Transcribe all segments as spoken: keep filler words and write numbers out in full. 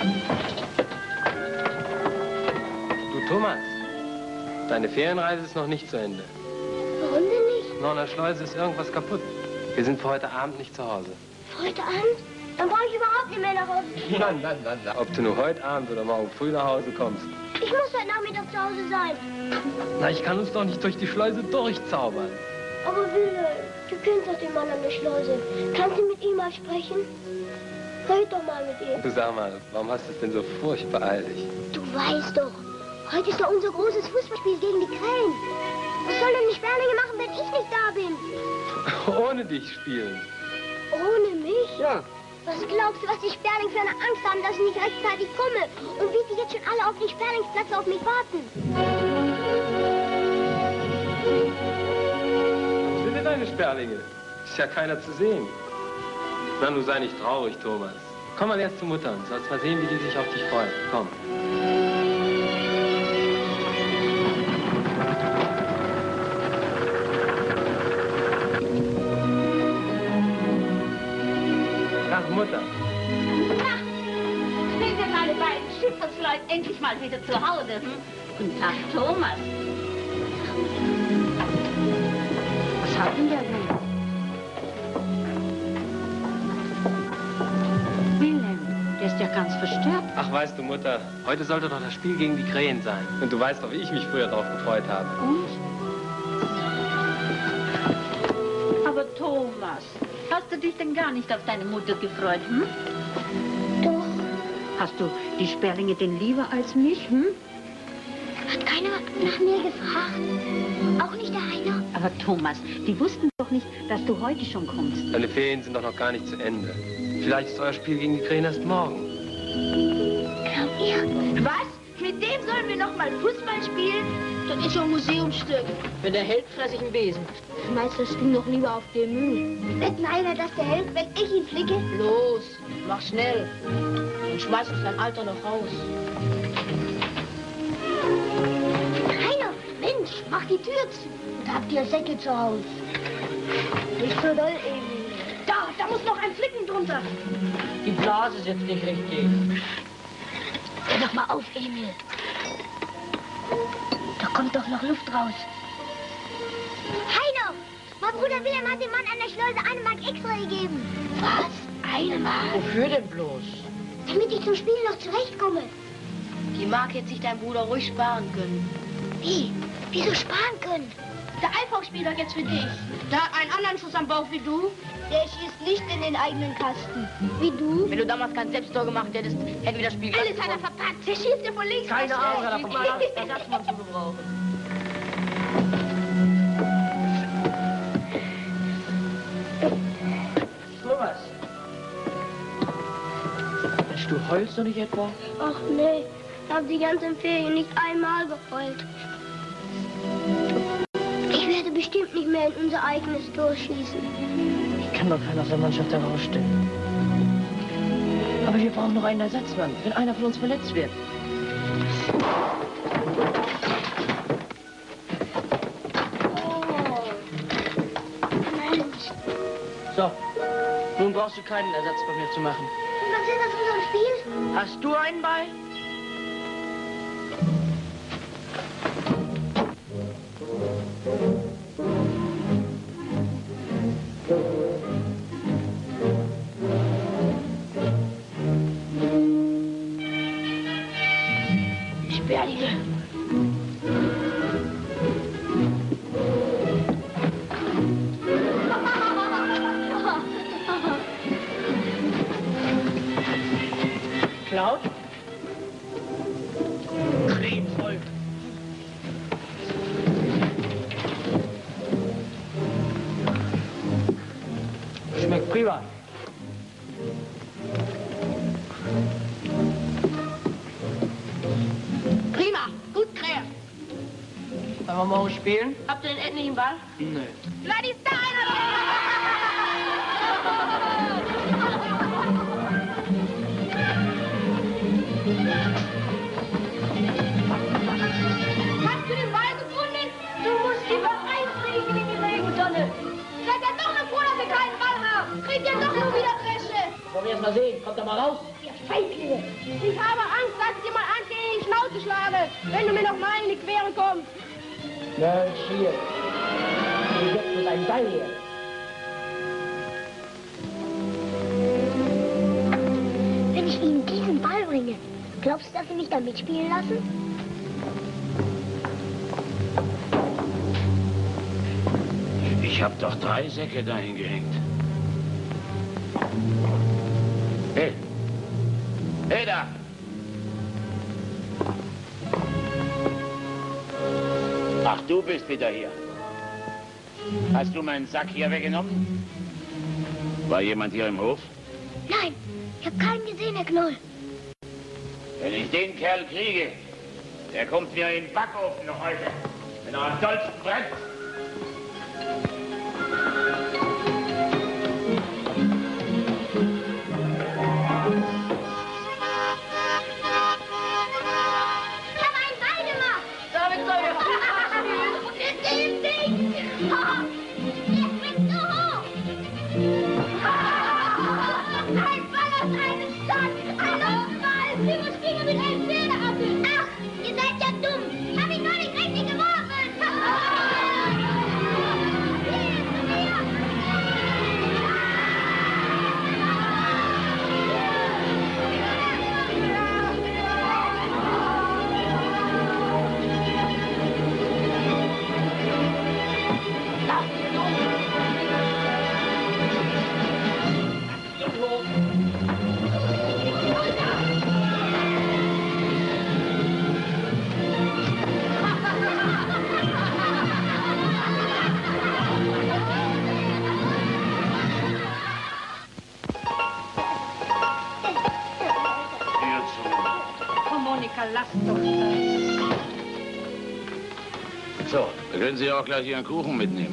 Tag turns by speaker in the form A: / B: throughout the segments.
A: Du, Thomas, deine Ferienreise ist noch nicht zu Ende.
B: Warum denn nicht?
A: Noch in der Schleuse ist irgendwas kaputt. Wir sind für heute Abend nicht zu Hause.
B: Für heute Abend? Dann brauche ich überhaupt nicht mehr nach Hause.
A: Nein, nein, nein, nein. Ob du nur heute Abend oder morgen früh nach Hause kommst.
B: Ich muss heute Nachmittag zu Hause sein.
A: Na, ich kann uns doch nicht durch die Schleuse durchzaubern.
B: Aber Wille, du kennst doch den Mann an der Schleuse. Kannst du mit ihm mal sprechen? Red doch mal mit ihm.
A: Du sag mal, warum hast du es denn so furchtbar eilig?
B: Du weißt doch, heute ist doch unser großes Fußballspiel gegen die Krähen. Was soll denn die Sperlinge machen, wenn ich nicht da bin?
A: Ohne dich spielen.
B: Ohne mich?
A: Ja.
B: Was glaubst du, was die Sperlinge für eine Angst haben, dass ich nicht rechtzeitig komme? Und wie sie jetzt schon alle auf den Sperlingsplätzen auf mich warten?
A: Was sind denn deine Sperlinge? Ist ja keiner zu sehen. Na, nun sei nicht traurig, Thomas. Komm mal erst zur Mutter und sollst mal sehen, wie die sich auf dich freut. Komm. Ach, Mutter.
C: Na, sind denn meine beiden Schiffsleute endlich mal wieder zu Hause? Hm? Guten Tag, Thomas. Was hat denn der denn? Wilhelm, der ist ja ganz verstört.
A: Ach, weißt du, Mutter, heute sollte doch das Spiel gegen die Krähen sein. Und du weißt doch, wie ich mich früher darauf gefreut habe.
C: Und? Aber Thomas, hast du dich denn gar nicht auf deine Mutter gefreut, hm?
B: Doch.
C: Hast du die Sperlinge denn lieber als mich, hm?
B: Hat keiner nach mir gefragt? Auch nicht der Heiner?
C: Aber Thomas, die wussten doch nicht, dass du heute schon kommst.
A: Deine Ferien sind doch noch gar nicht zu Ende. Vielleicht ist euer Spiel gegen die Krähen erst morgen.
B: Glaubt ihr?
D: Was? Mit dem sollen wir noch mal Fußball spielen? Das ist schon ein Museumsstück. Wenn der Held fress ich einen Besen.
B: Schmeiß das Ding doch lieber auf den Müll. Wetten einer, dass der hält, wenn ich ihn flicke?
D: Los, mach schnell. Und schmeiß uns dein Alter noch raus.
B: Heiner, Mensch, mach die Tür zu. Da habt ihr Säcke zu Hause. Nicht so doll, Emil.
D: Da, da muss noch ein Flicken drunter. Die Blase sitzt nicht richtig.
B: Hör doch mal auf, Emil. Da kommt doch noch Luft raus. Heiner, mein Bruder Wilhelm hat dem Mann an der Schleuse eine Mark extra gegeben. Was? Eine Mark?
D: Wofür denn bloß?
B: Damit ich zum Spielen noch zurechtkomme.
D: Die Mark hätte sich dein Bruder ruhig sparen können.
B: Wie? Wieso sparen können?
D: Der Eifau spielt doch jetzt für dich. Der hat einen anderen Schuss am Bauch wie du.
B: Der schießt nicht in den eigenen Kasten. Wie du?
D: Wenn du damals kein Selbsttor gemacht hättest, hätten wir das Spiel
B: Alles hat er verpackt. Der schießt ja von links.
D: Keine
B: raus.
D: Ahnung, davon mal Ersatzmann zu gebrauchen. Thomas. Mensch, du heulst doch nicht etwa?
B: Ach nee, ich habe die ganzen Ferien nicht einmal geheult. Ich werde bestimmt nicht mehr in unser eigenes Tor schießen.
D: Ich kann doch keinen aus der Mannschaft herausstellen. Aber wir brauchen noch einen Ersatzmann, wenn einer von uns verletzt wird.
B: Oh, Mensch.
D: So, nun brauchst du keinen Ersatz bei mir zu machen.
B: Was ist das für so ein Spiel?
D: Hast du einen bei?
B: Sperlinge.
D: Klaut? Krähenvoll. Schmeckt prima. Prima, gut Krähe. Wollen wir morgen spielen? Habt ihr den endlichen Ball? Nö.
B: Vielleicht ist da einer.
D: Hast du den Ball gefunden? Du musst lieber einfliegen in die Regensonne. Seid ihr doch nur froh, dass wir keinen Ball haben? Kriegt ihr doch nur wieder Dresche. Wollen wir erst mal sehen? Kommt doch mal raus.
B: Ihr Feiglinge! Ich habe Angst, dass ich dir mal Angst in die Schnauze schlage, wenn du mir noch mal in die Quere kommst.
D: Mensch, hier. Geh jetzt mit deinem Ball her.
B: Wenn ich Ihnen diesen Ball bringe, glaubst du, dass Sie mich da mitspielen lassen?
E: Ich hab doch drei Säcke dahin gehängt. Hey! Hey da! Ach, du bist wieder hier. Hast du meinen Sack hier weggenommen? War jemand hier im Hof?
B: Nein, ich habe keinen gesehen, Herr Knoll.
E: Wenn ich den Kerl kriege, der kommt mir in den Backofen heute. Wenn er am dollsten brennt. So, da können Sie auch gleich Ihren Kuchen mitnehmen.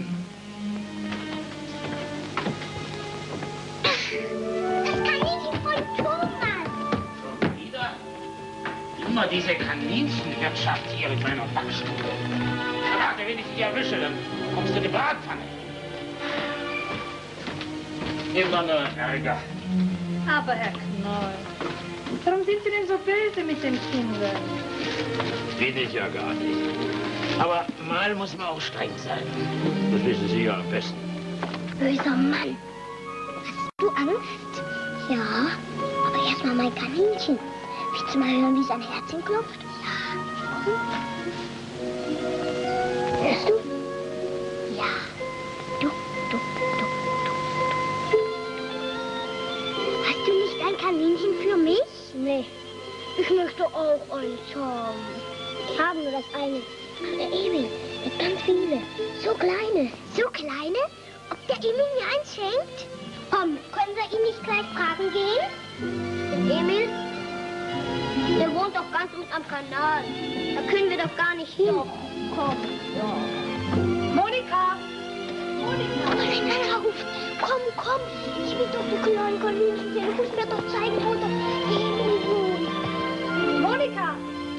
B: Das Kaninchen von Thomas.
E: Schon wieder? Immer diese Kaninchenwirtschaft hier in meiner Backstube. Warte, wenn ich dich erwische, dann kommst du in die Bratpfanne. Immer nur Ärger.
C: Aber Herr Knoll, warum sind Sie denn so böse mit den Kindern?
E: Bin ich ja gar nicht. Aber mal muss man auch streng sein. Das wissen Sie ja am besten.
B: Böser Mann. Hast du Angst? Ja, aber erstmal mein Kaninchen. Willst du mal hören, wie sein Herzchen klopft? Ja. Hörst du? Ja. Du, du, du, du. Hast du nicht ein Kaninchen für mich? Nee. Ich möchte auch eins haben. Ich habe nur das eine. Der Emil, mit ganz viele. So kleine. So kleine? Ob der Emil mir eins schenkt? Komm, können wir ihn nicht gleich fragen gehen? Den Emil? Der wohnt doch ganz unten am Kanal. Da können wir doch gar nicht hin. Doch, komm.
D: Ja.
C: Monika!
B: Monika! Aber wenn einer ruft, komm, komm. Ich will doch die kleinen Kaninchen sehen. Du musst mir doch zeigen, wo der Emil wohnt.
C: Monika!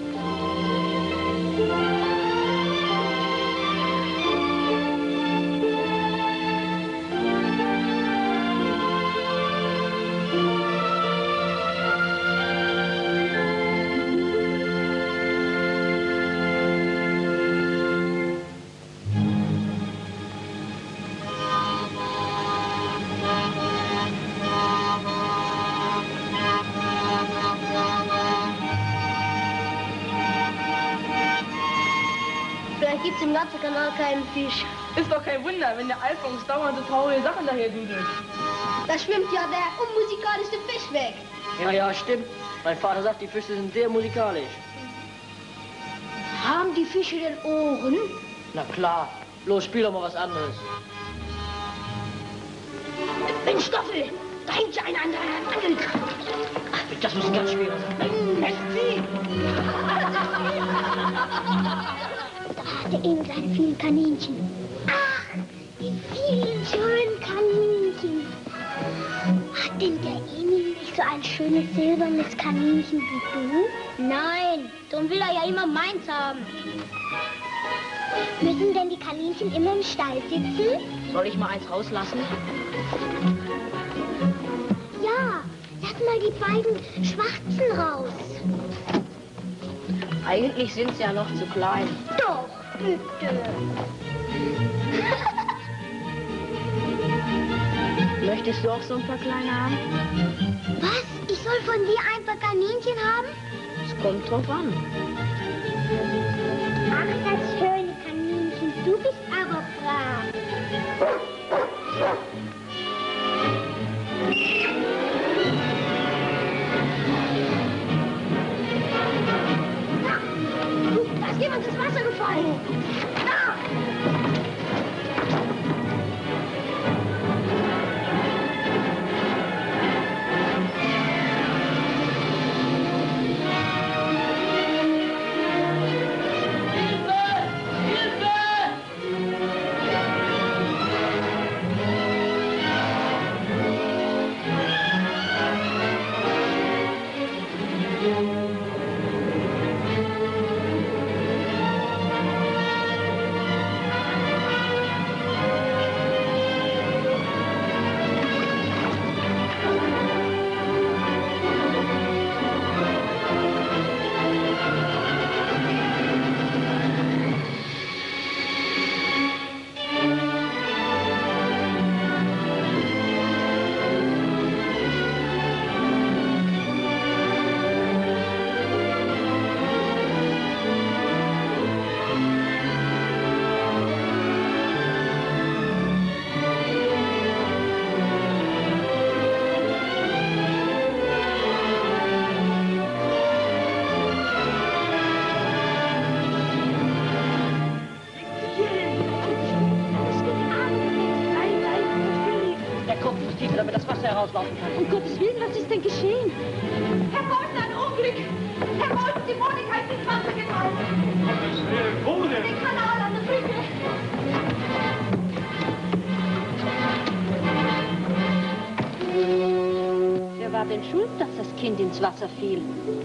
B: Gibt's im ganzen Kanal keinen Fisch.
D: Ist doch kein Wunder, wenn der Alfons dauernd so traurige Sachen daher düdelt.
B: Da schwimmt ja der unmusikalischste Fisch weg.
D: Ja, ja, stimmt. Mein Vater sagt, die Fische sind sehr musikalisch.
B: Haben die Fische denn Ohren?
D: Na klar. Los, spiel doch mal was anderes.
B: Mensch, Stoffel, da hängt ja einer an deiner Angelkraft.
D: Ach, das muss ganz schwer sein.
B: Messi! Da hat der Emil seine vielen Kaninchen. Ach, die vielen schönen Kaninchen. Hat denn der Emil nicht so ein schönes silbernes Kaninchen wie du? Nein, darum will er ja immer meins haben. Müssen denn die Kaninchen immer im Stall sitzen?
D: Soll ich mal eins rauslassen?
B: Ja, mal die beiden Schwarzen raus.
C: Eigentlich sind sie ja noch zu klein.
B: Doch, bitte.
C: Möchtest du auch so ein paar kleine haben?
B: Was? Ich soll von dir ein paar Kaninchen haben?
C: Es kommt drauf an.
B: Ach, das schöne Kaninchen, du bist aber brav. Da ist jemand ins Wasser gefallen. Da!
C: Um Gottes Willen, was ist denn geschehen?
F: Herr Bolton, ein Unglück! Herr Bolton, die Monika ist ins Wasser gefallen!
E: Gottes Willen, wo denn?
F: Den Kanal an der Brücke!
C: Wer war denn schuld, dass das Kind ins Wasser fiel?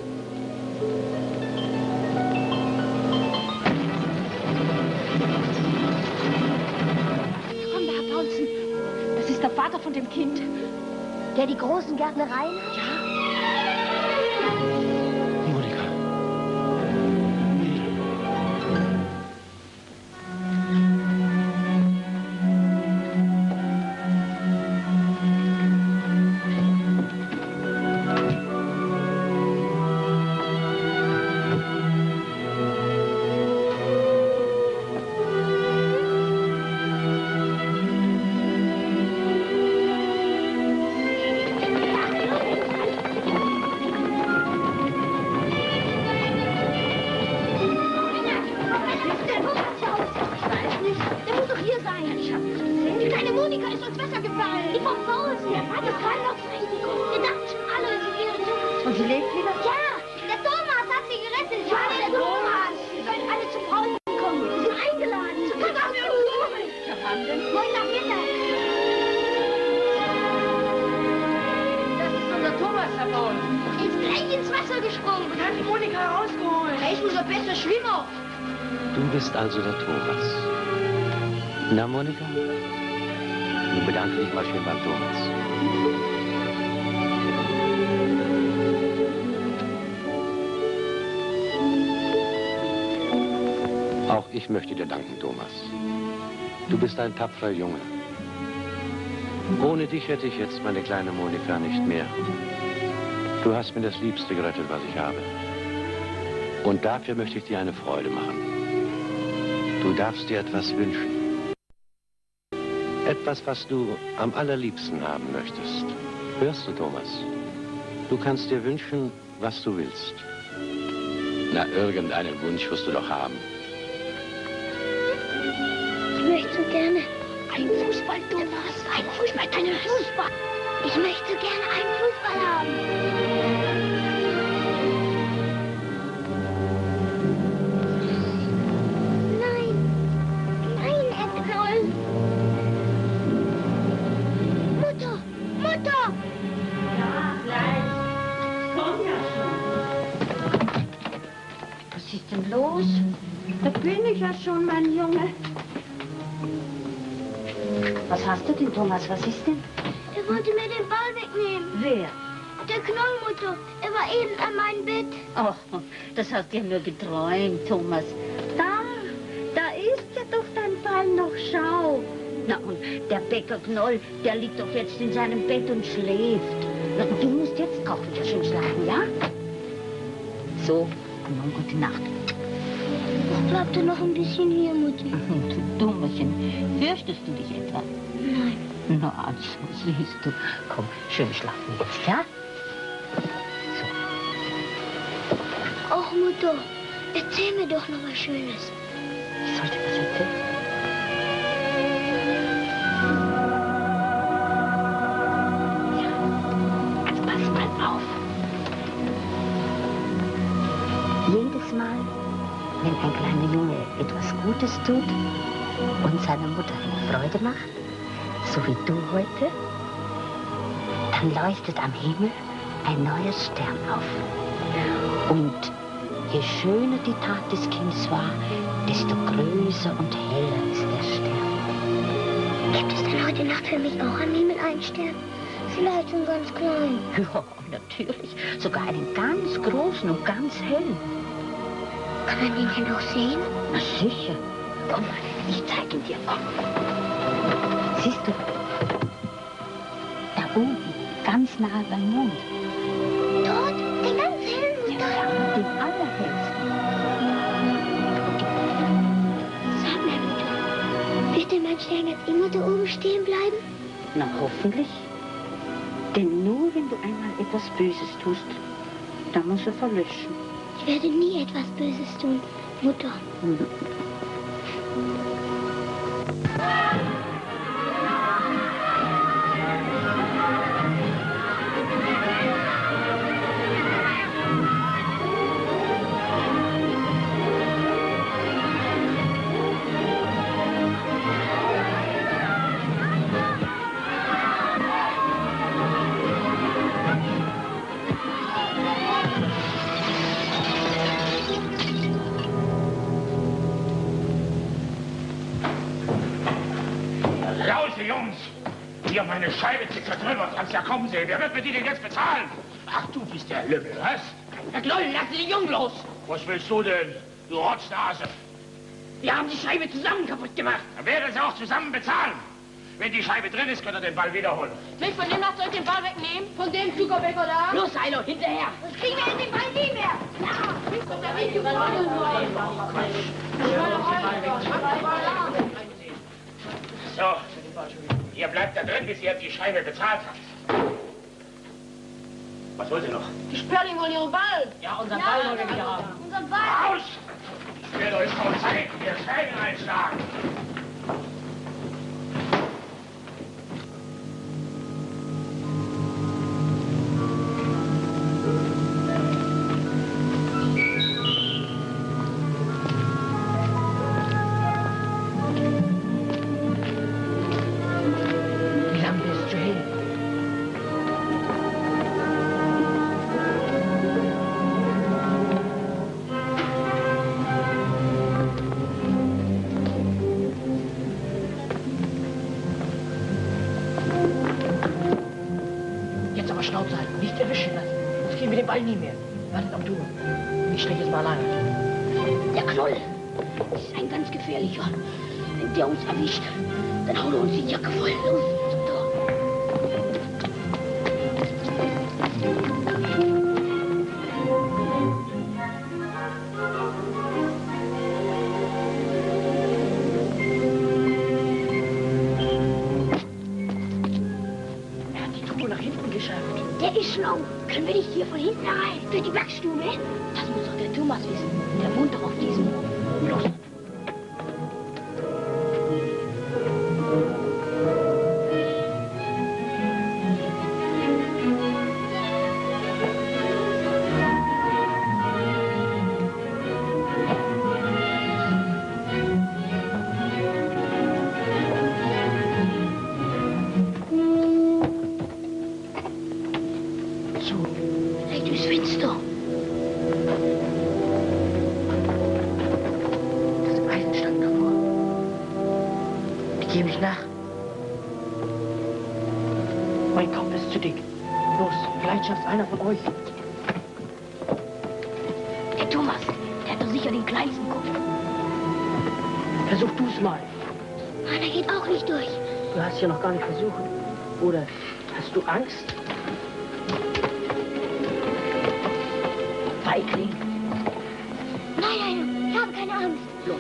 F: Komm, da, Herr Paulsen. Das ist der Vater von dem Kind.
B: Der die großen Gärtnereien hat?
F: Ja.
A: Monika. Also der Thomas. Na, Monika? Du bedanke dich mal schön beim Thomas. Auch ich möchte dir danken, Thomas. Du bist ein tapferer Junge. Ohne dich hätte ich jetzt meine kleine Monika nicht mehr. Du hast mir das Liebste gerettet, was ich habe. Und dafür möchte ich dir eine Freude machen. Du darfst dir etwas wünschen. Etwas, was du am allerliebsten haben möchtest. Hörst du, Thomas? Du kannst dir wünschen, was du willst. Na, irgendeinen Wunsch wirst du doch haben.
B: Ich möchte so gerne einen Fußball, Thomas. Einen Fußball, einen Fußball. Ich möchte gerne einen Fußball haben.
C: Los, da bin ich ja schon, mein Junge. Was hast du denn, Thomas? Was ist denn?
B: Der wollte mir den Ball wegnehmen.
C: Wer?
B: Der Knollmutter, er war eben an meinem Bett.
C: Oh, das hast du ja nur geträumt, Thomas. Da, da ist ja doch dein Ball noch, schau. Na und der Bäcker Knoll, der liegt doch jetzt in seinem Bett und schläft. Na, und du musst jetzt auch wieder schön schlafen, ja? So, und nun gute Nacht.
B: Ich bleib da noch ein bisschen hier, Mutti.
C: Du Dummerchen, fürchtest du dich etwa?
B: Nein.
C: Na, also, siehst du. Komm, schön schlafen jetzt, ja?
B: Ach, Mutter, erzähl mir doch noch was Schönes.
C: Ich sollte was erzählen. Ja, also pass mal auf. Jedes Mal, wenn ein kleiner Junge etwas Gutes tut und seiner Mutter eine Freude macht, so wie du heute, dann leuchtet am Himmel ein neuer Stern auf. Und je schöner die Tat des Kindes war, desto größer und heller ist der Stern.
B: Gibt es denn heute Nacht für mich auch am Himmel einen Stern? Vielleicht schon ganz klein.
C: Ja, natürlich. Sogar einen ganz großen und ganz hellen.
B: Kann man den denn auch sehen?
C: Na sicher. Komm mal, ich zeige ihn dir. Komm. Siehst du? Da oben, ganz nahe beim Mond.
B: Dort, den ganz hellen
C: Ja, ja, den allerhellsten.
B: Sag mir, Mutter, wird denn mein Stern jetzt immer da oben stehen bleiben?
C: Na, hoffentlich. Denn nur wenn du einmal etwas Böses tust, dann muss er verlöschen.
B: Ich werde nie etwas Böses tun, Mutter.
C: Mhm.
E: Jungs, hier meine Scheibe zu zertrümmern, kannst ja kaum sehen. Wer wird mir die denn jetzt bezahlen? Ach, du bist der Lümmel, was?
D: Herr Knoll, lassen Sie den Jungen los!
E: Was willst du denn, du Rotznase?
D: Wir haben die Scheibe zusammen kaputt gemacht.
E: Dann werden sie auch zusammen bezahlen. Wenn die Scheibe drin ist, könnt ihr den Ball wiederholen.
F: Nicht von dem Nacht soll ich den Ball wegnehmen? Von dem Zuckerbäcker da?
D: Los, Eilo, hinterher!
B: Das kriegen wir in den Ball nie mehr. Ja.
E: So, ihr bleibt da drin, bis ihr die Scheibe bezahlt habt. Was wollt ihr noch?
F: Die Sperling wollen ihren Ball.
D: Ja, unser Ball wollen wir wieder haben.
B: Unser Ball.
E: Raus! Ich werde euch schon zeigen, wie ihr Scheiben einschlagen.
D: Schnauze halten, nicht erwischen lassen. Sonst kriegen wir den Ball nie mehr. Wartet auf du. Ich stehe jetzt mal alleine.
C: Der Knoll ist ein ganz gefährlicher. Wenn der uns erwischt, dann hauen wir uns die Jacke voll. Los, zum Tor.
D: Er hat die Truhe nach hinten geschafft.
B: Der ist schlau. Können wir nicht hier von hinten rein? Für die Backstube?
C: Das muss doch der Thomas wissen. Der wohnt doch auf diesem. Los.
B: Vielleicht durchs Fenster.
D: Das Eisen stand davor. Ich gebe mich nach. Mein Kopf ist zu dick. Los, vielleicht Vielleicht schafft einer von euch.
B: Der Thomas, der hat doch sicher den kleinsten Kopf.
D: Versuch du's mal.
B: Ah, der geht auch nicht durch.
D: Du hast ja noch gar nicht versucht. Oder hast du Angst? Feigling.
B: Nein, nein, ich habe keine Angst.
D: Los.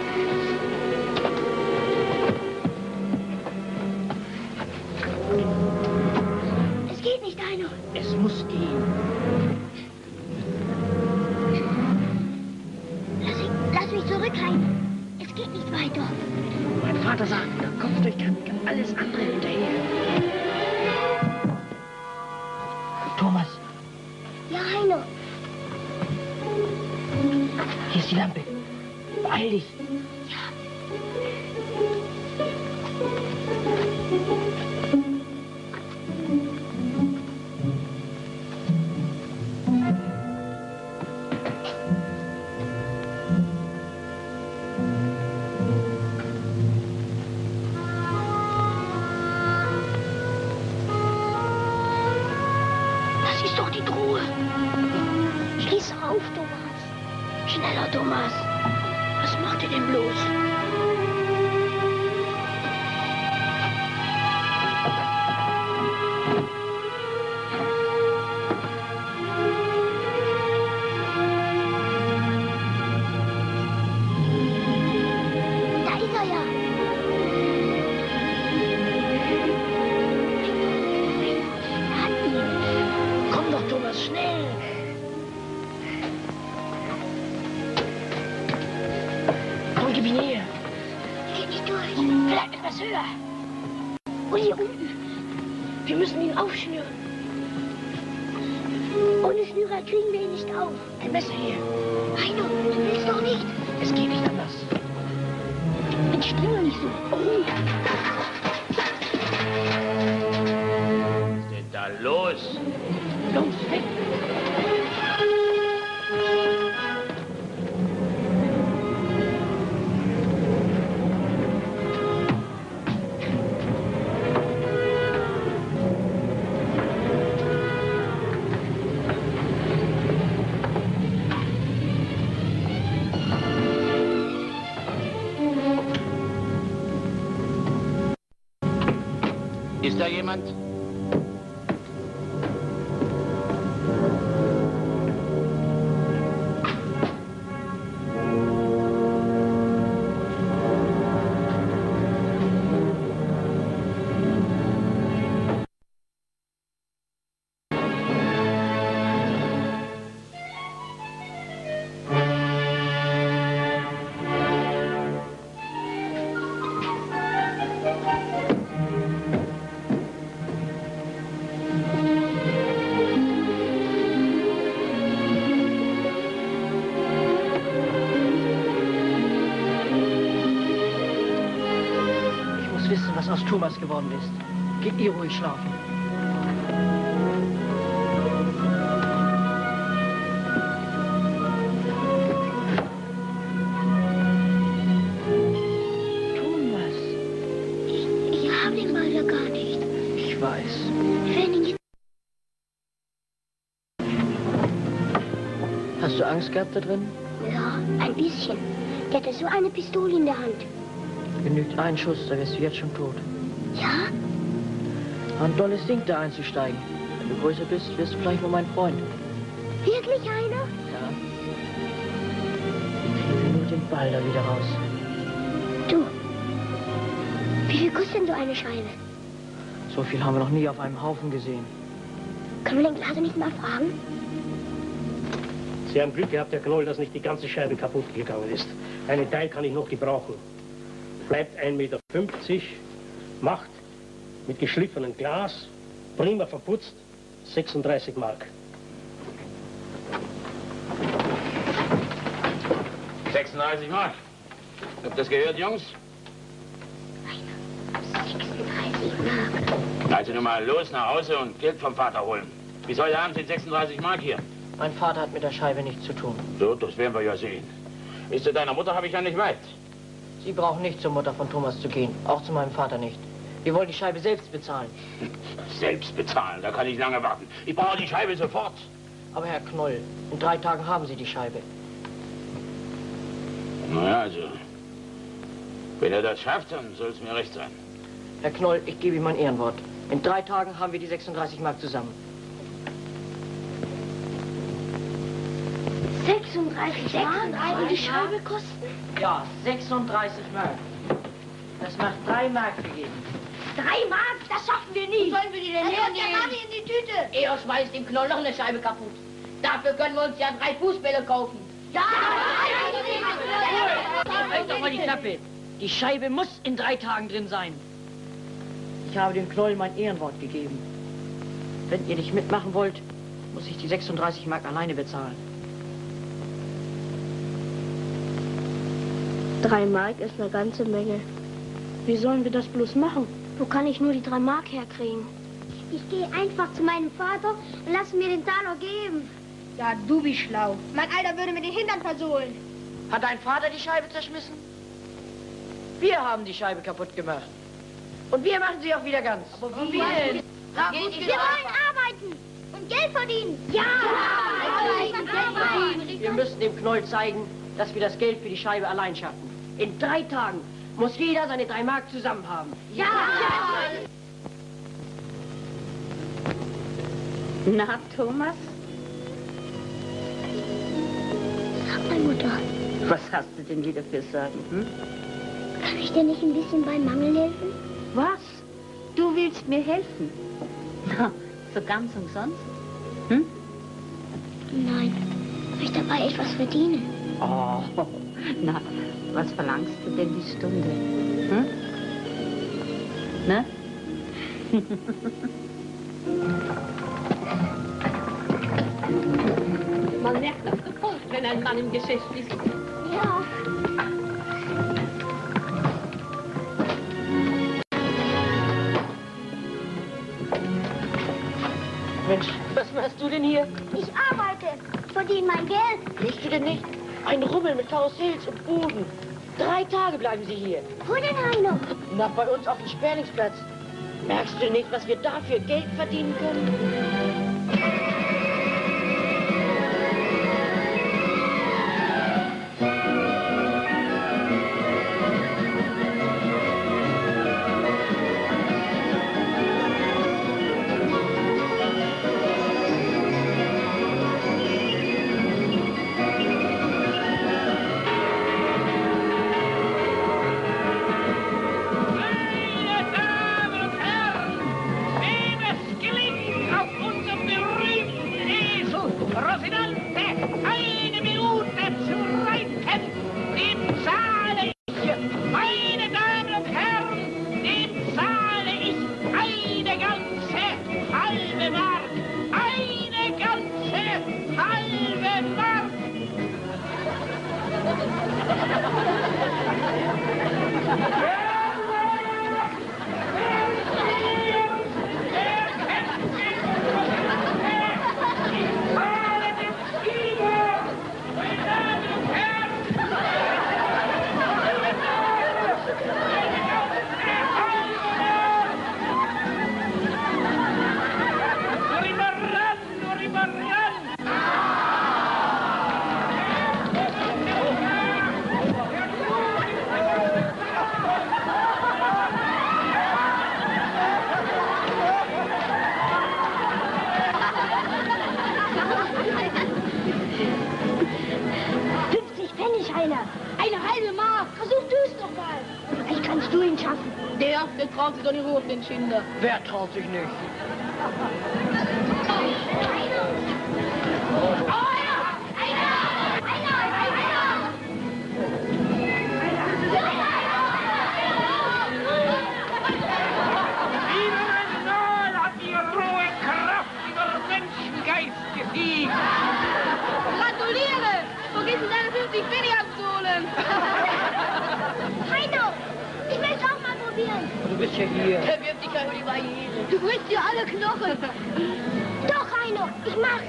B: Es geht nicht, Heino.
D: Es muss gehen.
B: Lass, ich, lass mich zurück, Heino. Es geht nicht weiter.
D: Mein Vater sagt, der Kopf durch kann, kann alles andere hinterher. Thomas,
B: Ja, Heino.
D: hier ist die Lampe. Beeil dich.
B: Das ist doch die Truhe. Schließ auf, Thomas. Schneller, Thomas. Was macht ihr denn bloß? Da ist er ja. Er hat ihn.
D: Komm doch, Thomas, schnell. Komm, gib ihn her.
B: Geht nicht durch. Vielleicht etwas höher. Und hier unten.
D: Wir müssen ihn aufschnüren.
B: Ohne Schnürer kriegen wir ihn nicht auf.
D: Ein Messer her.
B: Heino, du willst doch nicht.
D: Es geht nicht anders.
B: Jetzt spring doch nicht so. Oh.
E: Was ist denn da los?
D: Los, weg.
E: Ist da jemand?
D: Was aus Thomas geworden ist. Geht ihr ruhig schlafen. Thomas.
B: Ich, ich habe den Ball ja gar nicht.
D: Ich weiß.
B: Ich will ihn jetzt.
D: Hast du Angst gehabt da drin?
B: Ja, ein bisschen. Der hatte so eine Pistole in der Hand.
D: Genügt ein Schuss, da wärst du jetzt schon tot.
B: Ja?
D: Ein dolles Ding, da einzusteigen. Wenn du größer bist, wirst du vielleicht nur mein Freund.
B: Wirklich einer?
D: Ja. Kriegen wir nur den Ball da wieder raus.
B: Du, wie viel kostet denn so eine Scheibe?
D: So viel haben wir noch nie auf einem Haufen gesehen.
B: Können wir den Glaser nicht mal fragen?
G: Sie haben Glück gehabt, Herr Knoll, dass nicht die ganze Scheibe kaputt gegangen ist. Einen Teil kann ich noch gebrauchen. Bleibt ein Meter fünfzig, macht mit geschliffenem Glas, prima verputzt, sechsunddreißig Mark.
E: sechsunddreißig Mark. Habt ihr das gehört, Jungs?
B: sechsunddreißig Mark.
E: Also nun mal los nach Hause und Geld vom Vater holen. Bis heute Abend sind sechsunddreißig Mark hier.
D: Mein Vater hat mit der Scheibe nichts zu tun.
E: So, das werden wir ja sehen. Bis zu deiner Mutter habe ich ja nicht weit.
D: Sie brauchen nicht zur Mutter von Thomas zu gehen. Auch zu meinem Vater nicht. Wir wollen die Scheibe selbst bezahlen.
E: Selbst bezahlen, da kann ich lange warten. Ich brauche die Scheibe sofort.
D: Aber Herr Knoll, in drei Tagen haben Sie die Scheibe.
E: Na ja, also, wenn er das schafft, dann soll es mir recht sein.
D: Herr Knoll, ich gebe Ihnen mein Ehrenwort. In drei Tagen haben wir die sechsunddreißig Mark zusammen.
B: sechsunddreißig Mark? Und die Scheibe kosten?
D: Ja, sechsunddreißig Mark. Das macht drei Mark für jeden.
B: Drei Mark? Das schaffen wir nie.
F: Wo sollen wir die denn hernehmen?
B: in die Tüte.
F: Er schmeißt dem Knoll noch eine Scheibe kaputt. Dafür können wir uns ja drei Fußbälle kaufen.
B: Ja!
D: Halt doch mal die Klappe. Die Scheibe muss in drei Tagen drin sein. Ich habe dem Knoll mein Ehrenwort gegeben. Wenn ihr nicht mitmachen wollt, muss ich die sechsunddreißig Mark alleine bezahlen.
B: Drei Mark ist eine ganze Menge.
D: Wie sollen wir das bloß machen?
B: Wo kann ich nur die drei Mark herkriegen? Ich gehe einfach zu meinem Vater und lasse mir den Taler geben.
F: Ja, du bist schlau. Mein Alter würde mir den Hintern versohlen.
D: Hat dein Vater die Scheibe zerschmissen? Wir haben die Scheibe kaputt gemacht. Und wir machen sie auch wieder ganz. Aber wie denn?
F: Na,
B: Wir
F: gut,
B: wollen arbeiten und Geld verdienen. Ja!
F: Ja!
D: Wir müssen dem Knoll zeigen, dass wir das Geld für die Scheibe allein schaffen. In drei Tagen muss jeder seine drei Mark zusammen haben.
B: Ja!
C: Na, Thomas?
B: Sag mal, Mutter,
C: Was hast du denn wieder für Sorgen, hm?
B: kann ich dir nicht ein bisschen beim Mangel helfen?
C: Was? Du willst mir helfen? Na, so ganz umsonst? Hm?
B: Nein, weil ich dabei etwas verdiene.
C: Oh, na, was verlangst du denn die Stunde? Hm? Ne?
F: Man merkt das sofort, wenn ein Mann im Geschäft ist.
B: Ja.
D: Mensch, was machst du denn hier?
B: Ich arbeite, verdiene mein Geld.
D: Siehst du denn nicht? Ein Rummel mit Karussells und Buden. Drei Tage bleiben sie hier.
B: Wo denn, Heino?
D: Na, bei uns auf dem Sperlingsplatz. Merkst du nicht, was wir dafür Geld verdienen können?
F: Eine halbe Mark. Versuch du es doch mal.
B: Vielleicht kannst du ihn schaffen.
F: Der, der traut sich doch nicht hoch, den Schinder.
D: Wer traut sich nicht?
F: Gratuliere! Vergiss nicht, deine fünfzig Pfennig abzuholen.
B: Heino, ich will es auch mal probieren.
D: Du bist ja hier.
F: Der wirft dich ja über die Barriere. Du brichst dir alle Knochen.
B: Doch, Heino, ich mach's.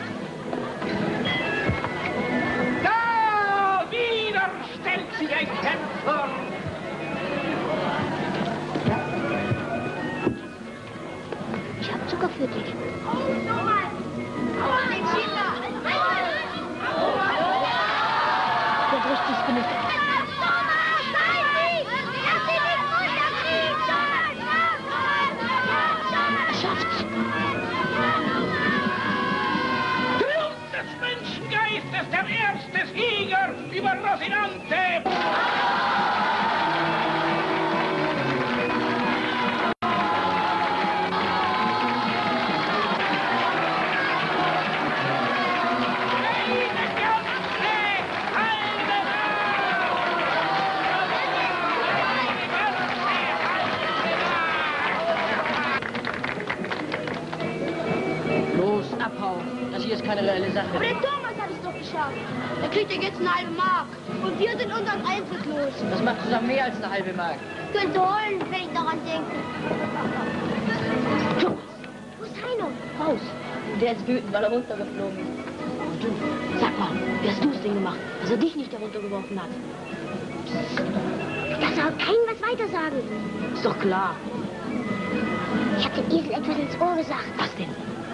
E: Da wieder stellt sich ein Kämpfer.
D: bricht sie's genug. Schafft's.
E: Triumph des Menschengeistes, der erste Sieger über Rosinante!
D: Keine reelle Sache.
B: Aber der Thomas hat es doch geschafft. Der kriegt ja jetzt eine halbe Mark. Und wir sind unseren Eintritt los.
D: Das macht zusammen mehr als eine halbe Mark.
B: Könnte holen, wenn ich daran denke.
D: Thomas!
B: Wo ist Heino?
D: Raus! Der ist wütend, weil er runtergeflogen ist. Und du, sag mal, wie hast du es denn gemacht, dass er dich nicht heruntergeworfen hat?
B: Da soll keinem was weiter sagen.
D: Ist doch klar.
B: Ich habe dem Esel etwas ins Ohr gesagt.
D: Was denn?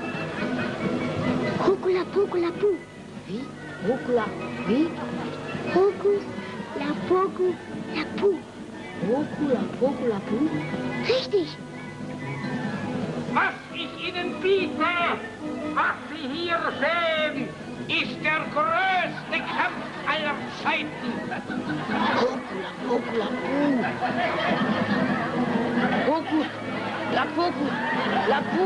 B: Hokula Pokula Pu.
D: Wie? Hokula. Wie?
B: Hokula Pokula Pu.
D: Hokula Pokula Pu?
B: Richtig.
E: Was ich Ihnen biete, was Sie hier sehen, ist der größte Kampf aller Zeiten.
D: Hokula Pokula Pu. Hokula Pokula Pu.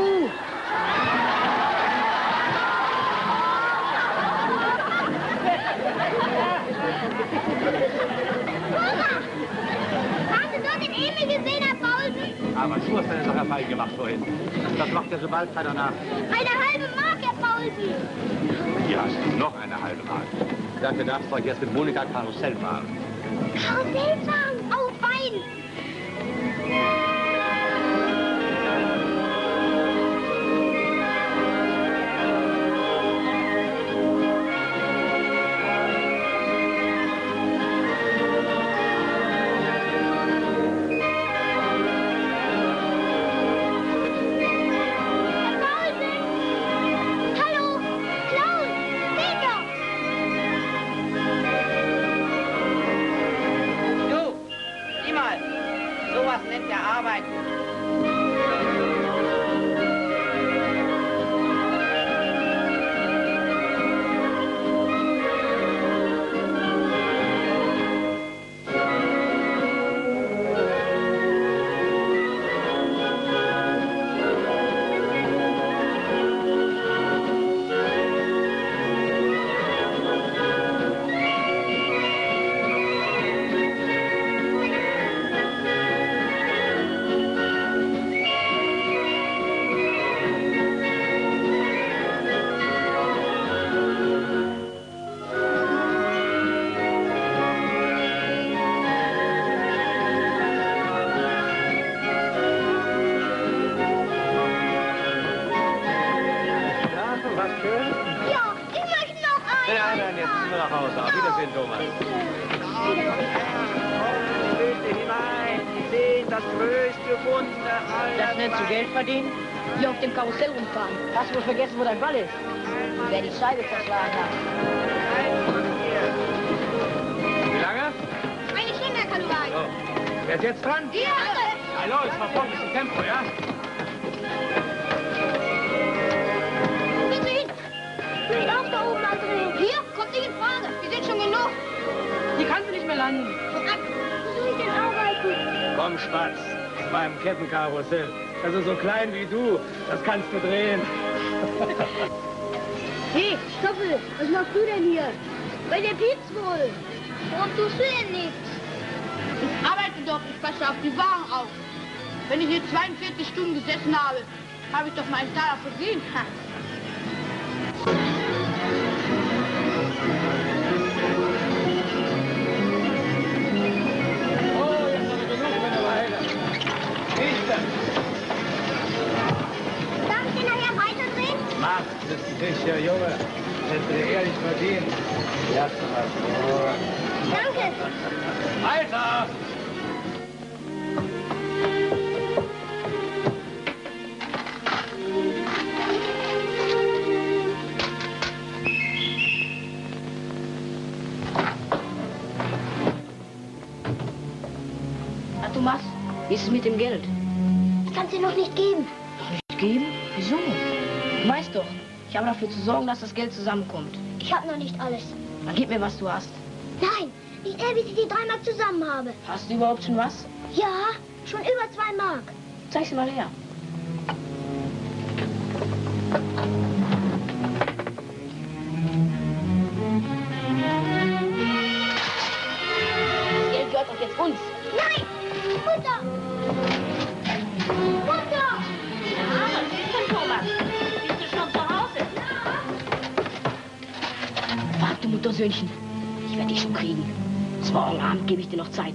B: Hast du dort den Emil gesehen, Herr Paulsen?
A: Aber du hast deine Sache fein gemacht vorhin. Das macht ja so bald keiner nach.
B: Eine halbe Mark, Herr Paulsen.
A: Hier hast du noch eine halbe Mark. Dafür darfst du jetzt mit Monika Karussell fahren.
B: Karussell fahren? Oh, fein.
D: Hier auf dem Karussell rumfahren. Hast du wohl vergessen, wo dein Ball ist? Und wer die Scheibe zerschlagen hat.
A: Wie lange?
B: Eine Stunde, Herr Kaluwai.
A: So. Wer ist jetzt dran?
B: Ja.
A: Na los, mal vor, ein bisschen Tempo, ja?
B: Wo geht's hin? Vielleicht auch da oben andrehen. Hier? Kommt nicht in Frage. Wir sind schon genug.
D: Hier kannst du nicht mehr landen.
B: Wo soll ich denn arbeiten?
G: Komm, Spatz, beim Kettenkarussell. Also so klein wie du, das kannst du drehen.
B: Hey, Stoffel, was machst du denn hier? Bei der Pieps wohl. Warum tust du denn nichts?
F: Ich arbeite doch, ich passe auf die Waren auf. Wenn ich hier zweiundvierzig Stunden gesessen habe, habe ich doch meinen Taler verdient.
G: Oh, jetzt habe ich genug mit der Weile. Ich dann.
B: Darf ich den nachher weiterdrehen?
G: Mach, das ist ein richtiger Junge. Hätte er ehrlich verdient. Lass mal vor.
B: Danke.
G: Weiter!
D: Thomas, wie ist es mit dem Geld?
B: Ich kann es dir noch nicht geben.
D: Noch nicht geben? Wieso? Du weißt doch, ich habe dafür zu sorgen, dass das Geld zusammenkommt.
B: Ich habe noch nicht alles.
D: Dann gib mir, was du hast.
B: Nein, nicht eher, bis ich die drei Mark zusammen habe.
D: Hast du überhaupt schon was?
B: Ja, schon über zwei Mark.
D: Zeig sie mal her. Das Geld gehört doch jetzt uns.
B: Nein! Mutter! Mutter!
D: Ja, was ist denn, Thomas? Bist du schon zu Hause? Ja. Warte, Muttersöhnchen. Ich werde dich schon kriegen. Bis morgen Abend gebe ich dir noch Zeit.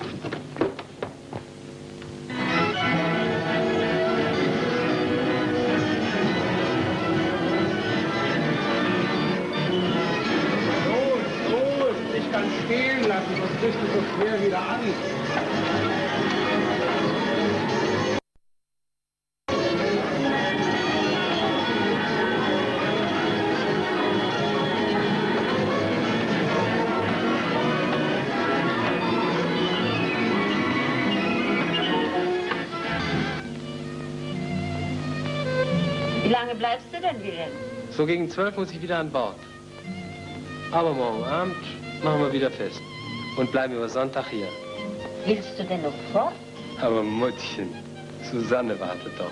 H: Stehen lassen, sonst kriegst du so schwer wieder an.
D: Wie lange bleibst du denn wieder?
I: So gegen zwölf muss ich wieder an Bord. Aber morgen Abend machen wir wieder fest und bleiben über Sonntag hier.
C: Willst du denn noch fort?
I: Aber Muttchen, Susanne wartet doch.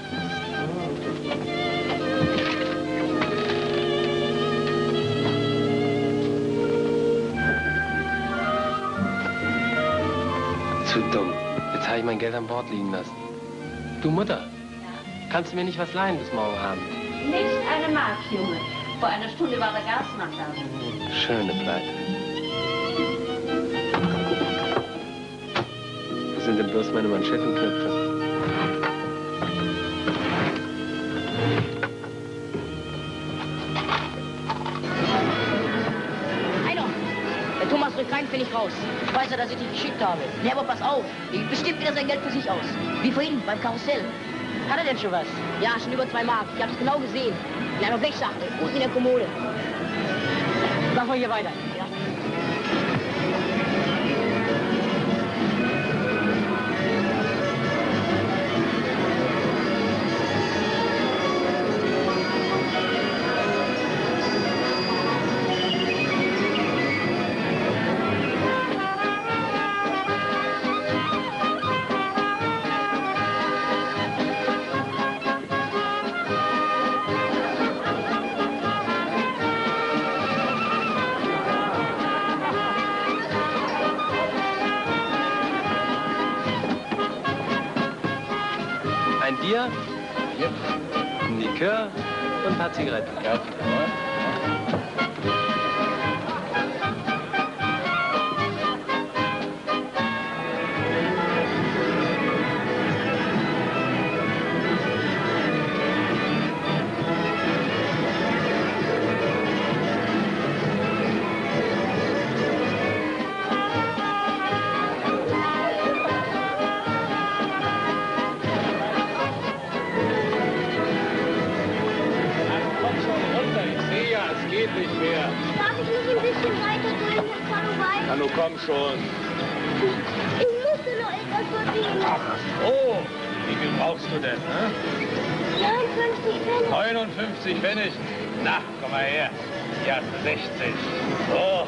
I: Zu dumm. Jetzt habe ich mein Geld an Bord liegen lassen. Du Mutter,
C: Ja?
I: kannst du mir nicht was leihen bis morgen Abend?
C: Nicht eine Mark, Junge. Vor einer Stunde war der Gasmann da.
I: Schöne Pleite. Wo sind denn bloß meine Manschettenknöpfe?
D: Heiner, der Thomas rückt rein, bin ich raus. Ich weiß ja, dass ich dich geschickt habe. Nee, aber pass auf, er gibt bestimmt wieder sein Geld für sich aus. Wie vorhin, beim Karussell. Hat er denn schon was? Ja, schon über zwei Mark. Ich habe es genau gesehen. In einer Blechschachtel, unten in der Kommode. Machen wir hier weiter. Ja.
I: Ein Bier, ein Likör und ein paar Zigaretten.
H: Ja, geht nicht mehr.
B: Darf ich nicht ein bisschen weiter durch, Herr Kanowai?
H: Na, du komm schon.
B: Ich musste noch etwas verdienen.
H: Ach so, wie viel brauchst du denn, ne?
B: neunundfünfzig Pfennig.
H: neunundfünfzig Pfennig. Na, komm mal her. Hier hast du sechzig. So.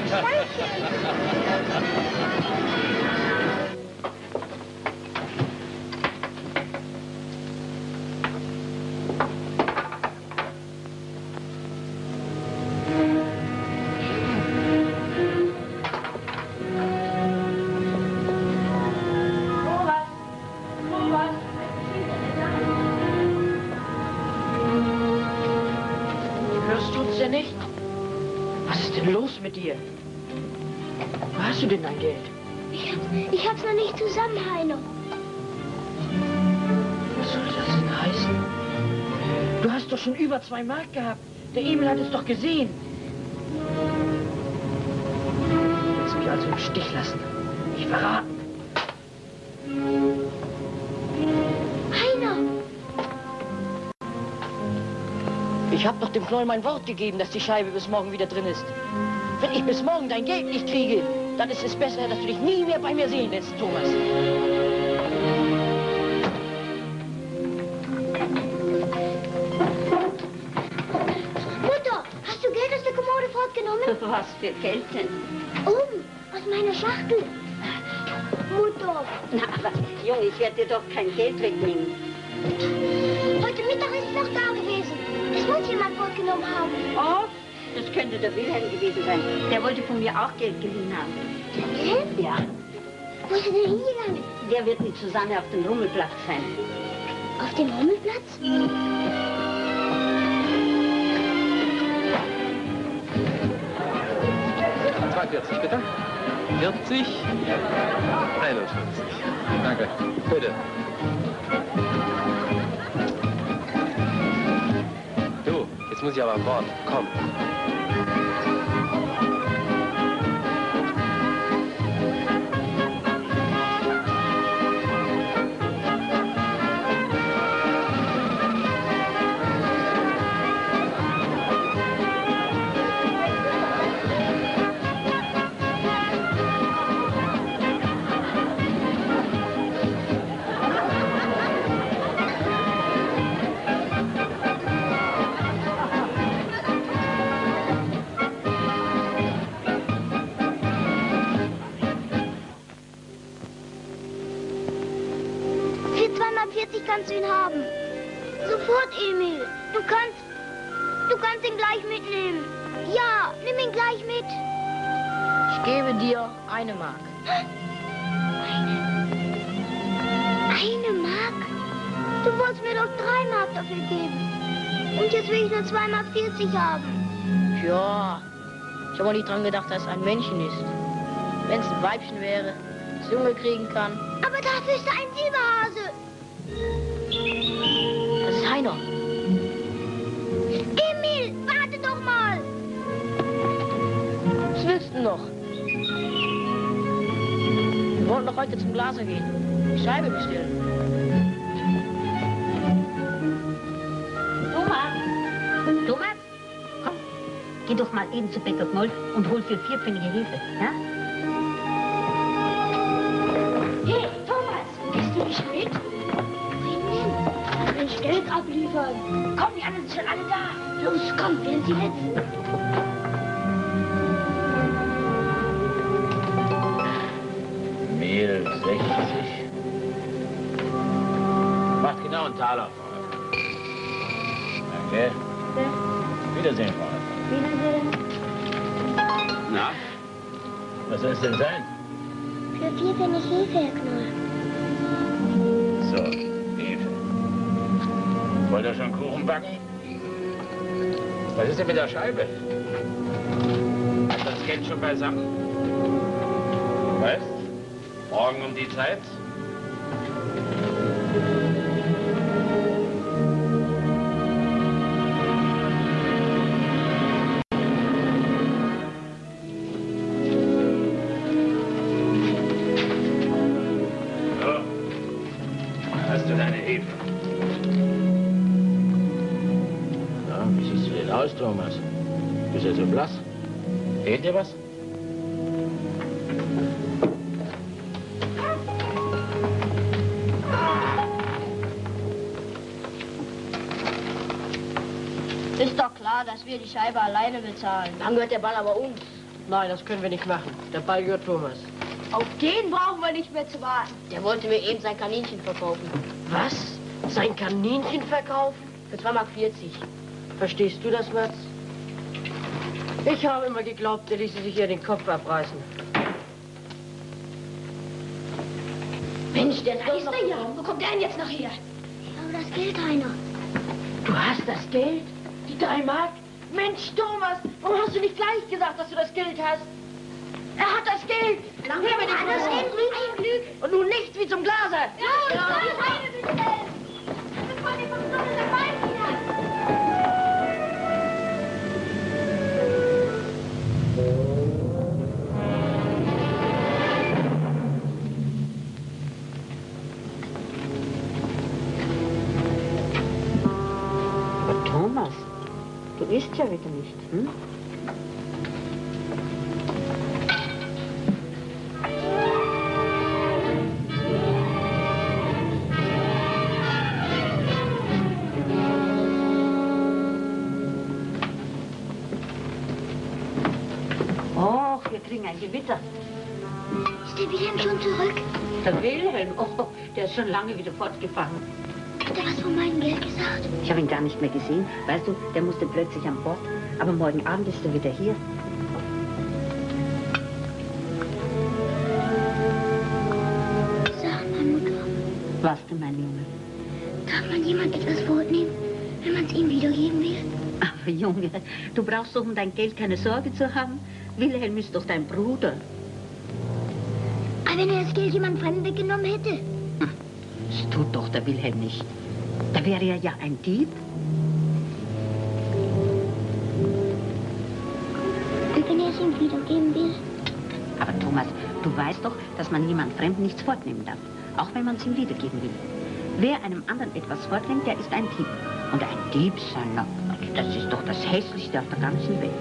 D: Nicht? Was ist denn los mit dir? Wo hast du denn dein Geld?
B: Ich hab's, ich hab's noch nicht zusammen, Heino.
D: Was soll das denn heißen? Du hast doch schon über zwei Mark gehabt. Der Emil hat es doch gesehen. Du willst mich also im Stich lassen. Mich verraten.
B: Heino!
D: Ich habe doch dem Knoll mein Wort gegeben, dass die Scheibe bis morgen wieder drin ist. Wenn ich bis morgen dein Geld nicht kriege, dann ist es besser, dass du dich nie mehr bei mir sehen lässt, Thomas.
B: Mutter, hast du Geld aus der Kommode fortgenommen?
C: Was für Geld denn?
B: Oben, aus meiner Schachtel. Mutter.
C: Na, aber Junge, ich werde dir doch kein Geld wegnehmen.
B: Heute Mittag ist es noch da gewesen. Es muss jemand fortgenommen haben.
C: Oh, das könnte der Wilhelm gewesen sein. Der wollte von mir auch Geld geliehen haben.
B: Der Wilhelm?
C: Ja.
B: Wo ist er denn hingegangen?
C: Der wird mit Susanne auf dem Rummelplatz sein.
B: Auf dem Rummelplatz?
I: zweiundvierzig, bitte. vierzig, einundvierzig. Danke. Bitte. Du, jetzt muss ich aber an Bord. Komm.
B: Kannst du ihn haben. Sofort, Emil. Du kannst, du kannst ihn gleich mitnehmen. Ja, nimm ihn gleich mit.
D: Ich gebe dir eine Mark.
B: Eine? Eine Mark? Du wolltest mir doch drei Mark dafür geben. Und jetzt will ich nur zwei Mark vierzig haben.
D: Ja, ich habe auch nicht dran gedacht, dass es ein Männchen ist. Wenn es ein Weibchen wäre, das Junge kriegen kann.
B: Aber dafür ist er ein Silberhase.
D: Das ist Heiner.
B: Emil, warte doch mal.
D: Was willst du noch? Wir wollten doch heute zum Glaser gehen. Die Scheibe bestellen.
C: Thomas! Thomas? Komm, geh doch mal eben zu Bäcker Knoll und hol für vier Pfennige Hefe, ja?
B: Hey, Thomas, gehst du nicht mit? Geld abliefern. Komm, die anderen sind schon alle da. Los, komm, wir sind die Letzten.
E: Mehl sechzig. Macht genau einen Taler, Frau. Danke. Ja. Wiedersehen, Frau.
B: Wiedersehen.
E: Na, was soll es denn sein?
B: Für vier Pfennig Hefe, Herr Knoll.
E: So, Hefe. Wollt ihr schon Kuchen backen? Was ist denn mit der Scheibe? Hast du das Geld schon beisammen? Weißt? Morgen um die Zeit? So. Hast du deine Hefe? Wie siehst du denn aus, Thomas? Bist du so blass? Fehlt dir was?
F: Ist doch klar, dass wir die Scheibe alleine bezahlen.
D: Dann gehört der Ball aber uns. Nein, das können wir nicht machen. Der Ball gehört Thomas.
F: Auf den brauchen wir nicht mehr zu warten.
D: Der wollte mir eben sein Kaninchen verkaufen. Was? Sein Kaninchen verkaufen? Für zwei Mark vierzig. Verstehst du das, Mats? Ich habe immer geglaubt, er ließe sich hier den Kopf abreißen. Mensch, der
B: Da ist er ja. Wo kommt der denn jetzt nachher? Ich habe das Geld, Heiner.
D: Du hast das Geld? Die drei Mark? Mensch, Thomas, warum hast du nicht gleich gesagt, dass du das Geld hast? Er hat das Geld! Lang Hör mir den
B: das
D: Glück.
B: Geld, ein Glück.
D: Und nun nichts wie zum Glaser!
B: Ja, ja. Eine bestellen. Wir wollen den Verknüpfen dabei wieder.
C: Aber Thomas, du isst ja wieder nicht, hm? wir kriegen ein Gewitter.
B: Ist der Wilhelm schon zurück?
C: Der Wilhelm? Oh, der ist schon lange wieder fortgefahren.
B: Hat er was von meinem Geld gesagt?
C: Ich habe ihn gar nicht mehr gesehen. Weißt du, der musste plötzlich an Bord. Aber morgen Abend ist er wieder hier.
B: Sag mal, Mutter.
C: Was denn, mein Junge?
B: Darf man jemand etwas fortnehmen, wenn man es ihm wiedergeben will?
C: Aber Junge, du brauchst doch um dein Geld keine Sorge zu haben. Wilhelm ist doch dein Bruder.
B: Aber wenn er das Geld jemand Fremden weggenommen hätte?
C: Hm, das tut doch der Wilhelm nicht. Da wäre er ja ein Dieb.
B: Und wenn er es ihm wiedergeben will?
C: Aber Thomas, du weißt doch, dass man jemand Fremden nichts fortnehmen darf. Auch wenn man es ihm wiedergeben will. Wer einem anderen etwas fortnimmt, der ist ein Dieb. Und ein Dieb, Sanna, das ist doch das Hässlichste auf der ganzen Welt.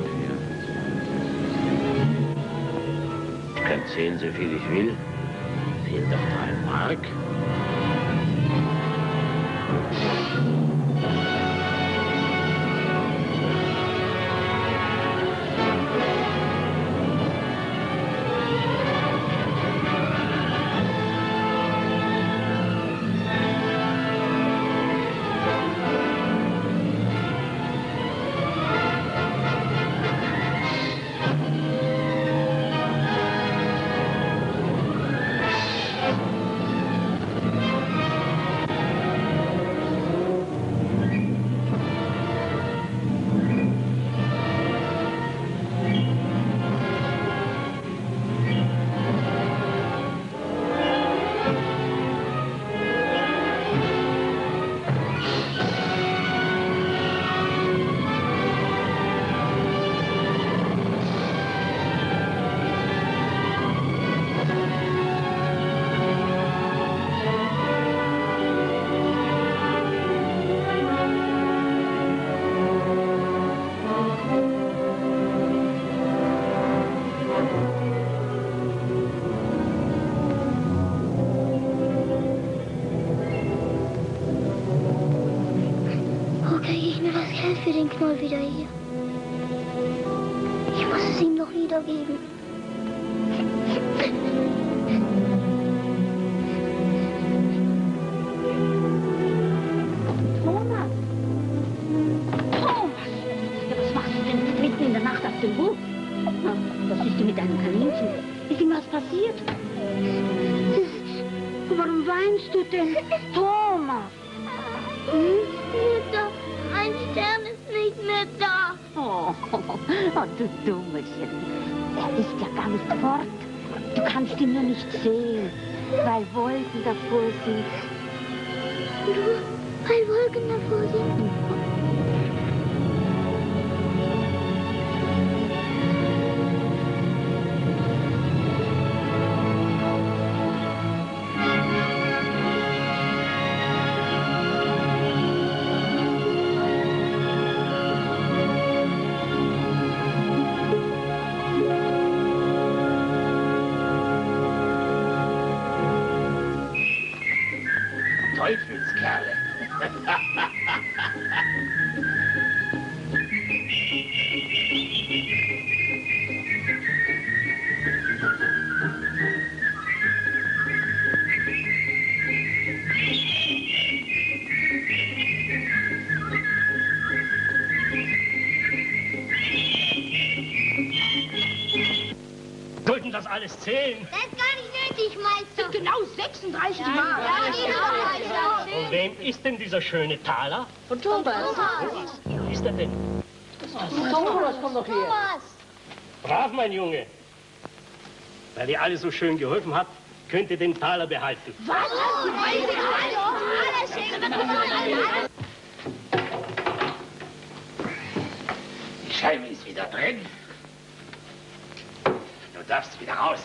E: Ich kann zählen, so viel ich will. Fehlt doch drei Mark.
B: Für den Knoll wieder hier. Ich muss es ihm noch wiedergeben.
C: Thomas! Thomas! Ja, was machst du denn mitten in der Nacht auf dem Hof? Was ist denn mit deinem Kaninchen? Ist ihm was passiert? Warum weinst du denn? Thomas!
B: Hm? Mutter, ein Stern ist nicht mehr da.
C: Oh, oh, du Dummelchen. Er ist ja gar nicht fort. Du kannst ihn nur nicht sehen, weil Wolken davor sind.
B: Nur weil Wolken davor sind?
E: Teufelskerle.
G: Sollten das alles zählen?
B: Das ist gar nicht nötig, Meister.
F: Genau sechsunddreißig Mark.
B: Ja, ja,
G: Von wem ist denn dieser schöne Taler?
D: Von Thomas.
G: Thomas. Wie ist er denn?
D: Thomas, komm doch her.
B: Thomas.
G: Brav, mein Junge. Weil ihr alle so schön geholfen habt, könnt ihr den Taler behalten.
B: Was?
E: Die Scheibe ist wieder drin. Du darfst wieder raus.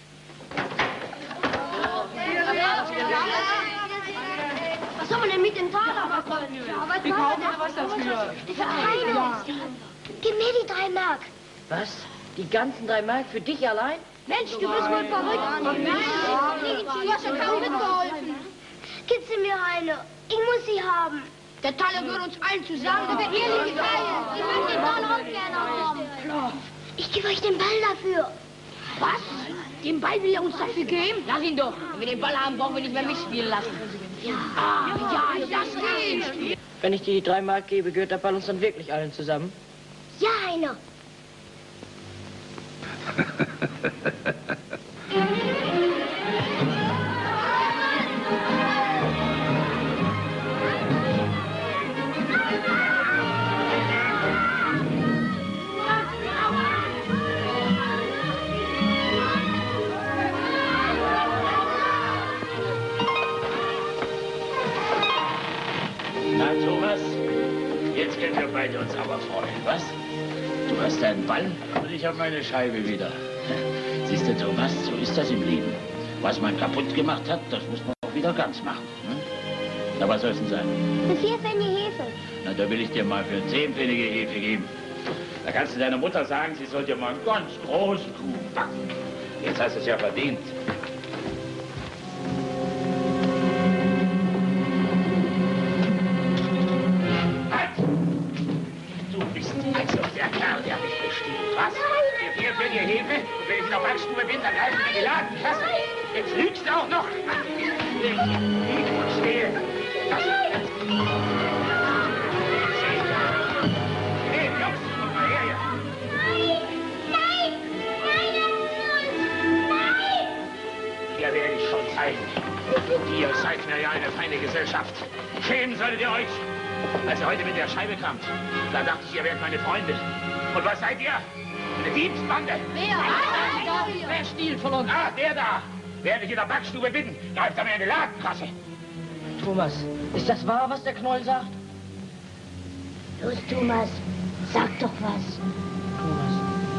B: Was soll man denn mit dem Taler machen?
D: Wir kaufen was dafür.
B: Die Vereinigung. Gib mir die drei Mark.
D: Was? Die ganzen drei Mark für dich allein?
B: Mensch, du bist wohl verrückt. Nein, du hast ja kaum mitgeholfen. Gib sie mir eine. Ich muss sie haben.
F: Der Taler gehört uns allen zusammen. Der wird ehrlich geteilt.
B: Ich möchte den Taler auch gerne haben.
F: Klar.
B: Ich gebe euch den Ball dafür.
F: Was? Den Ball will er uns dafür geben?
D: Lass ihn doch. Wenn wir den Ball haben, brauchen wir nicht mehr mitspielen lassen.
B: Ja.
F: Ah, ja, das geht.
D: Wenn ich dir die drei Mark gebe, gehört der Ball uns dann wirklich allen zusammen?
B: Ja, Heiner.
E: Na, Thomas, jetzt können wir beide uns aber freuen, was? Du hast deinen Ball und ich habe meine Scheibe wieder. Siehst du, Thomas, so ist das im Leben. Was man kaputt gemacht hat, das muss man auch wieder ganz machen. Hm? Na, was soll es denn sein?
B: Für vier Pfennige Hefe.
E: Na, da will ich dir mal für zehn Pfennige Hefe geben. Da kannst du deiner Mutter sagen, sie soll dir mal einen ganz großen Kuchen backen. Jetzt hast du es ja verdient. Also der Kerl, der mich bestiehlt, was? Für vier für die Hefe und wenn ich in der Backstube bin, dann greifen wir in die Ladenkasse. Jetzt lügst du auch noch. Ich lieg und stehe. Das ist... Hey, Jungs, komm mal her hier.
B: Nein! Nein! Nein!
E: Hier werde ich schon zeigen. Ihr seid mir ja eine feine Gesellschaft. Schämen solltet ihr euch. Als ihr heute mit der Scheibe kamt, da dachte ich, ihr wärt meine Freunde. Und was seid ihr? Eine Diebsbande.
F: Wer?
D: Ah, wer stiehlt von uns?
E: Ah, der da. Werde ich in der Backstube bitten, greift er mir in die Ladenkasse.
D: Thomas, ist das wahr, was der Knoll sagt?
B: Los, Thomas, sag doch was.
D: Thomas.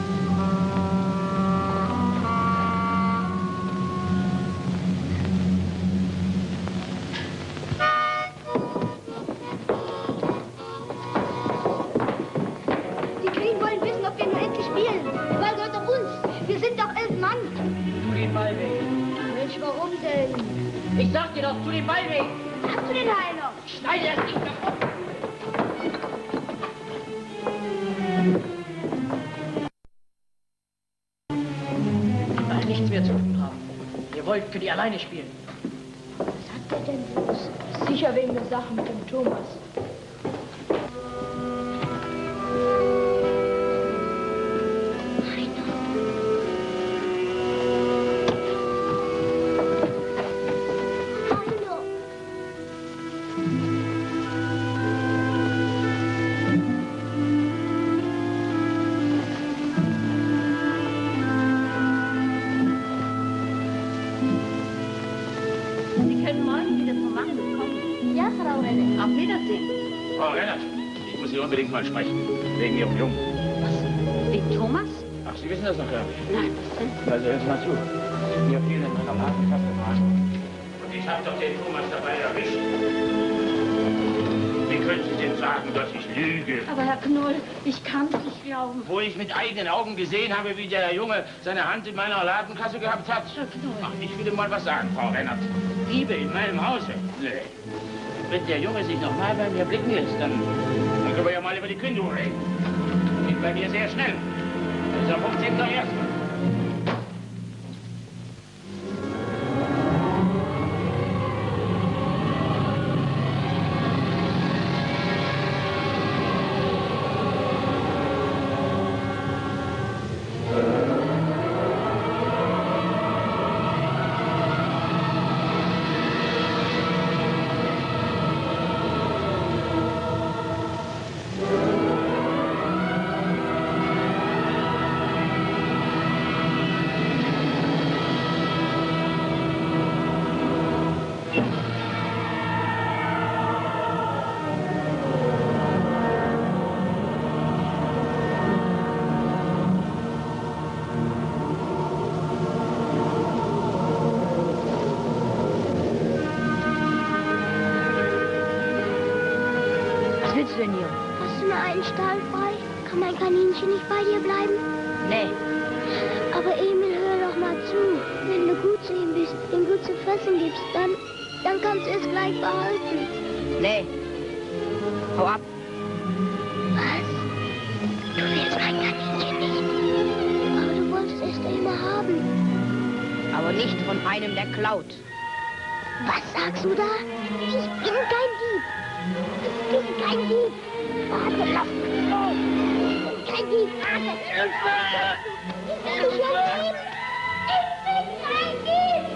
B: Die Kriegen wollen wissen, ob wir nun endlich spielen. Der Ball gehört doch uns. Wir sind doch elf Mann.
D: Tu den Ball weg.
B: Mensch, warum denn?
D: Ich sag dir doch, tu den Ball weg.
B: Hast du den Heiner?
D: Schneide das Ding kaputt. Weil nichts mehr zu tun haben. Ihr wollt, könnt ihr alleine spielen.
B: Was hat der denn bloß?
F: Sicher wegen der Sache mit dem Thomas.
B: Heiner.
C: Sie können morgen wieder zum Machen kommen.
B: Ja, Frau Renne.
C: Auf Wiedersehen.
E: Frau Rennert, ich muss Sie unbedingt mal sprechen. Wegen Ihrem Jungen.
C: Wegen Thomas?
E: Ach, Sie wissen das noch gar nicht.
C: Nein, was denn?
E: Also hören Sie mal zu. Wir haben viel in meiner Ladenkasse gefahren. Und ich habe doch den Thomas dabei erwischt. Wie können Sie denn sagen, dass ich lüge?
F: Aber Herr Knoll, ich kann es nicht glauben.
E: Wo ich mit eigenen Augen gesehen habe, wie der Junge seine Hand in meiner Ladenkasse gehabt hat. Ach, ich will Ihnen mal was sagen, Frau Rennert. Diebe in meinem Hause? Nee. Wenn der Junge sich noch mal bei mir blicken lässt, dann, dann können wir ja mal über die Kündigung reden. Geht bei mir sehr schnell. Das ist am fünfzehnten ersten
D: Was willst du denn hier?
B: Hast du nur einen Stall frei? Kann mein Kaninchen nicht bei dir bleiben?
D: Nee.
B: Aber Emil, hör doch mal zu. Wenn du gut zu ihm bist, ihm gut zu fressen gibst, dann, dann kannst du es gleich behalten.
D: Nee. Hau ab.
B: Was? Du willst mein Kaninchen nicht?
F: nicht von einem, der klaut.
B: Was sagst du da? Ich bin kein Dieb. Ich bin kein Dieb. Warte, lass mich los. Ich bin kein Dieb. Warte. Hilfe! Ich will dich ja leben. Ich bin kein Dieb.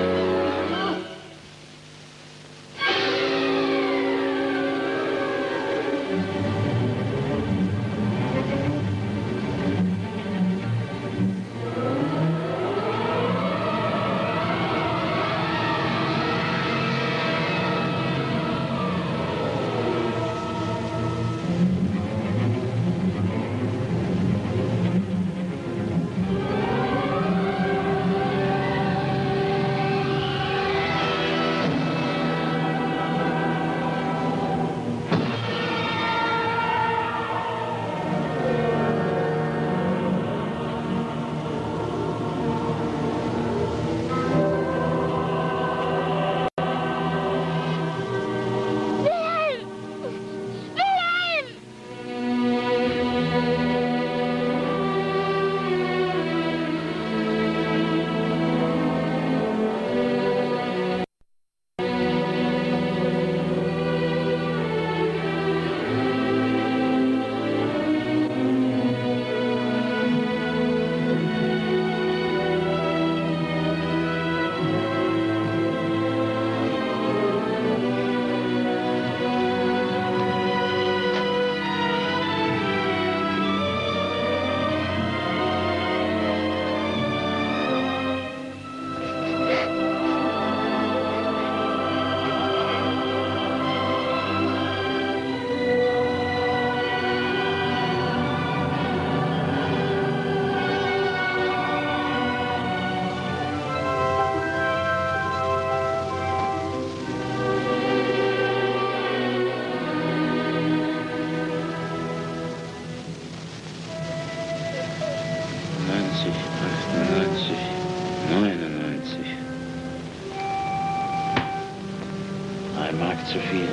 E: Zu viel.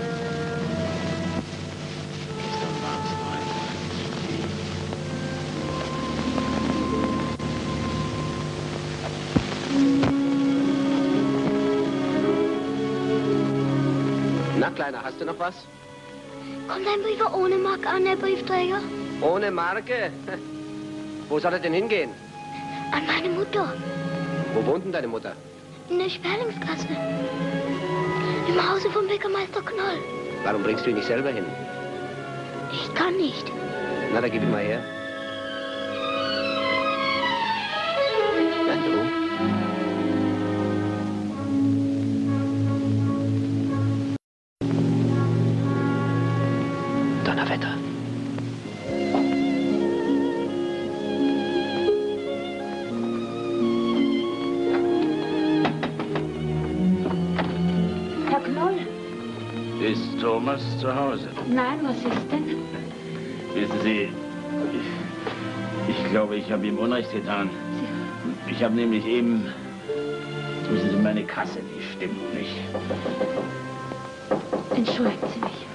E: Gestern waren es neunundneunzig.
J: Na, Kleiner, hast du noch was?
B: Kommt ein Brief ohne Marke an, der Briefträger?
J: Ohne Marke? Wo soll er denn hingehen?
B: An meine Mutter.
J: Wo wohnt denn deine Mutter?
B: In der Sperlingsgasse. Im Hause vom Bäckermeister Knoll.
J: Warum bringst du ihn nicht selber hin?
B: Ich kann nicht.
J: Na, dann gib ihn mal her. Na, du. Donnerwetter.
E: Ist Thomas zu Hause?
D: Nein, was ist denn?
E: Wissen Sie, ich, ich glaube, ich habe ihm Unrecht getan. Ich habe nämlich eben... Wissen Sie, meine Kasse, die stimmt nicht.
D: Entschuldigen Sie mich.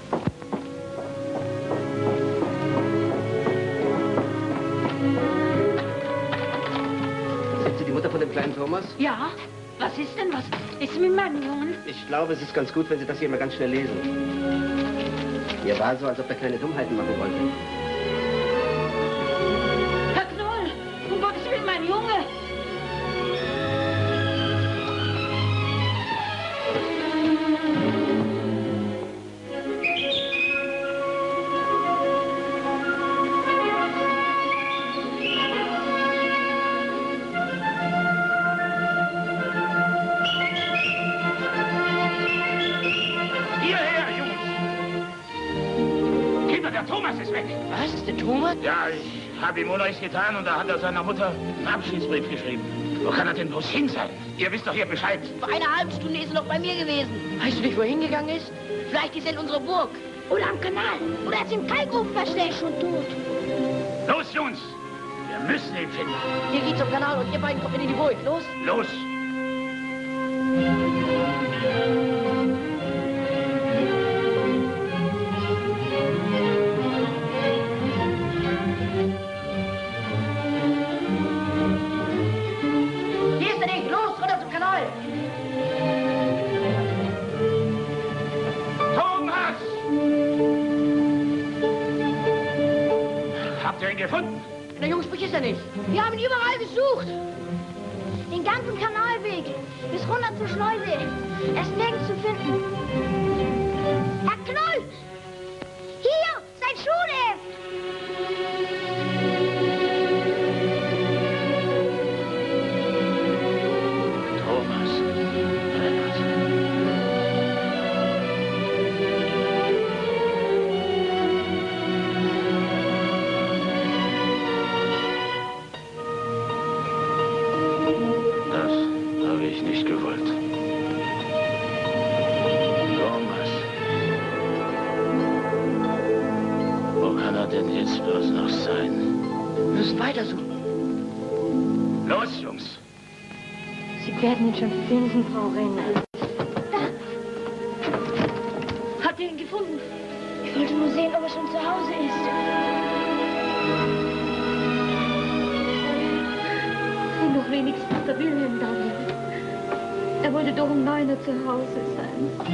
J: Sind Sie die Mutter von dem kleinen Thomas?
D: Ja? Was ist denn? Was ist mit meinem Jungen?
J: Ich glaube, es ist ganz gut, wenn Sie das hier mal ganz schnell lesen. Mir war so, als ob er keine Dummheiten machen wollte.
D: Herr Knoll, um Gottes Willen, mein Junge!
E: Was? Ist der Thomas? Ja, ich habe ihm Unrecht getan und da hat er seiner Mutter einen Abschiedsbrief geschrieben. Wo kann er denn bloß hin sein? Ihr wisst doch hier Bescheid.
F: Vor einer halben Stunde ist er noch bei mir gewesen.
D: Weißt du nicht, wo er hingegangen ist?
F: Vielleicht ist er in unserer Burg.
B: Oder am Kanal. Oder ist im Kalkofen versteckt. Schon tot.
E: Los, Jungs! Wir müssen ihn finden.
D: Ihr geht zum Kanal und ihr beiden kommt in die Burg. Los!
E: Los!
D: Hier ist der Weg. Los! ich ist er nicht.
F: Wir haben ihn überall gesucht.
B: Den ganzen Kanalweg bis runter zur Schleuse. Er ist nirgends zu finden. Herr Knoll! Hier, sein Schulheft!
E: Thomas. Reinhard. Das habe ich nicht gewollt. Thomas. Wo kann er denn jetzt bloß noch sein?
D: Wir müssen weitersuchen.
E: Los, Jungs.
C: Sie werden ihn schon finden, Frau Renner.
B: Habt ihr ihn gefunden? Ich wollte nur sehen, ob er schon zu Hause ist.
C: Wenn doch wenigstens der Wilhelm da wäre. Er wollte doch um neun Uhr zu Hause sein.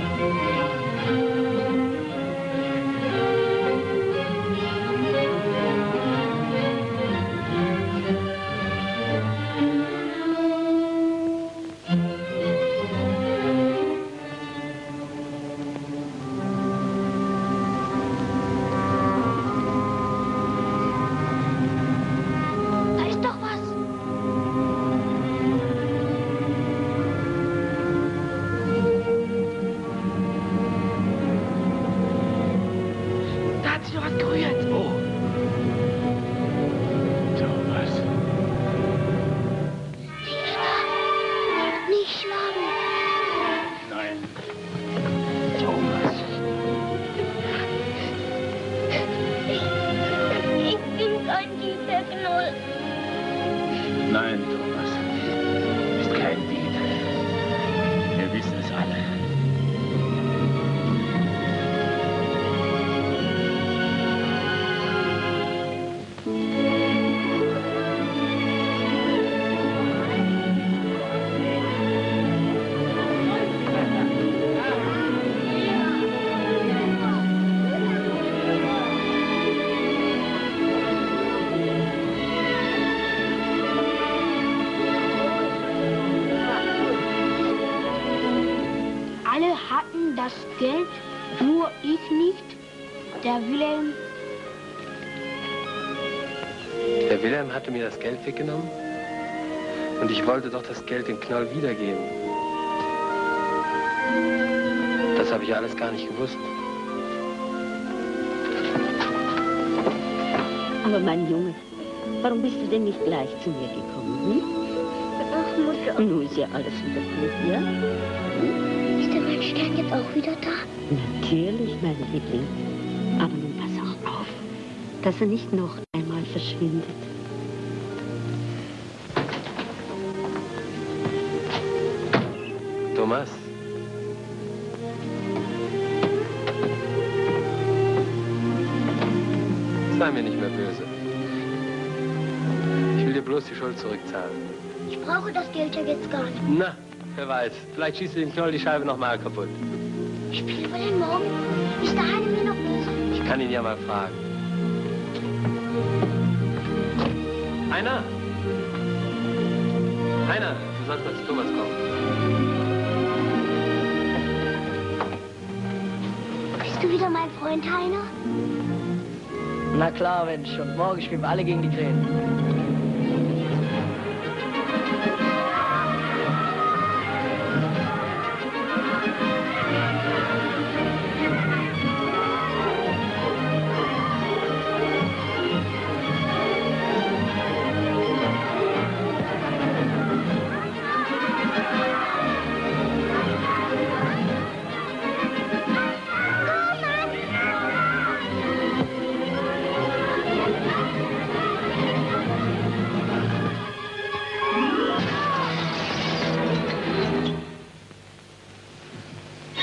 B: Da ist doch was.
F: Da hat sich doch was gerührt.
E: Oh. Thomas.
B: Nicht schlagen.
E: Nein. Thomas.
B: Ich bin kein Dieb, Herr Knoll.
E: Nein, Thomas. Du bist kein Dieb. Wir wissen es alle.
F: Alle hatten das Geld, nur ich nicht. Der Wilhelm.
I: Der Wilhelm hatte mir das Geld weggenommen und ich wollte doch das Geld dem Knoll wiedergeben. Das habe ich alles gar nicht gewusst.
C: Aber mein Junge, warum bist du denn nicht gleich zu mir gekommen? Hm?
B: Ach, Mutter.
C: Nun ist ja alles wieder gut, ja?
B: Ist der mein Stern jetzt auch wieder da?
C: Natürlich, mein Liebling. Aber nun pass auch auf, dass er nicht noch einmal verschwindet.
I: Thomas? Sei mir nicht mehr böse. Ich will dir bloß die Schuld zurückzahlen.
B: Ich brauche das Geld ja jetzt gar nicht.
I: Na, wer weiß. Vielleicht schießt du dem Knoll die Scheibe noch mal kaputt.
B: Spielen wir denn morgen? Ist der Heine mir noch nicht?
I: Ich kann ihn ja mal fragen. Heiner? Heiner, du sollst mal zu Thomas kommen.
B: Bist du wieder mein Freund, Heiner?
D: Na klar, Mensch. Und morgen spielen wir alle gegen die Krähen.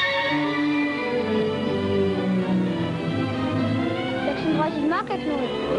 B: sechsunddreißig Mark, Herr Knoll.